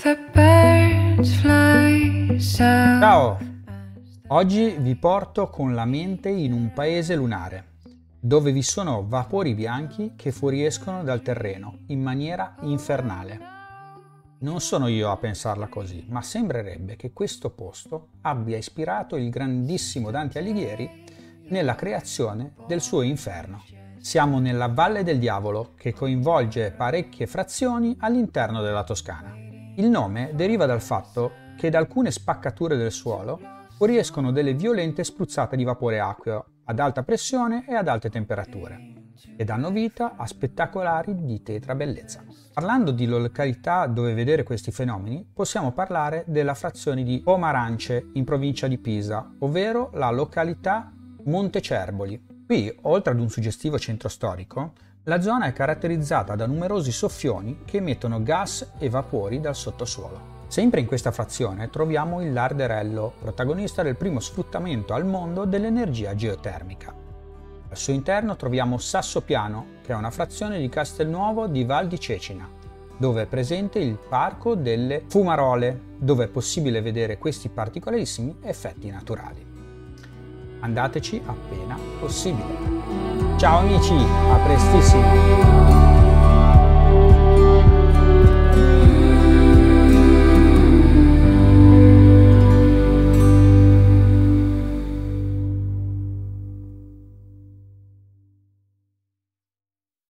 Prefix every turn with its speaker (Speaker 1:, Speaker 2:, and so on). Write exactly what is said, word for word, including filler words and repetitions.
Speaker 1: Ciao! Oggi vi porto con la mente in un paese lunare, dove vi sono vapori bianchi che fuoriescono dal terreno in maniera infernale. Non sono io a pensarla così, ma sembrerebbe che questo posto abbia ispirato il grandissimo Dante Alighieri nella creazione del suo inferno. Siamo nella Valle del Diavolo, che coinvolge parecchie frazioni all'interno della Toscana. Il nome deriva dal fatto che da alcune spaccature del suolo fuoriescono delle violente spruzzate di vapore acqueo ad alta pressione e ad alte temperature, e danno vita a spettacolari di tetra bellezza. Parlando di località dove vedere questi fenomeni, possiamo parlare della frazione di Pomarance in provincia di Pisa, ovvero la località Montecervoli. Qui, oltre ad un suggestivo centro storico, la zona è caratterizzata da numerosi soffioni che emettono gas e vapori dal sottosuolo. Sempre in questa frazione troviamo il Larderello, protagonista del primo sfruttamento al mondo dell'energia geotermica. Al suo interno troviamo Sassopiano, che è una frazione di Castelnuovo di Val di Cecina, dove è presente il Parco delle Fumarole, dove è possibile vedere questi particolarissimi effetti naturali. Andateci appena possibile. Ciao amici, a prestissimo!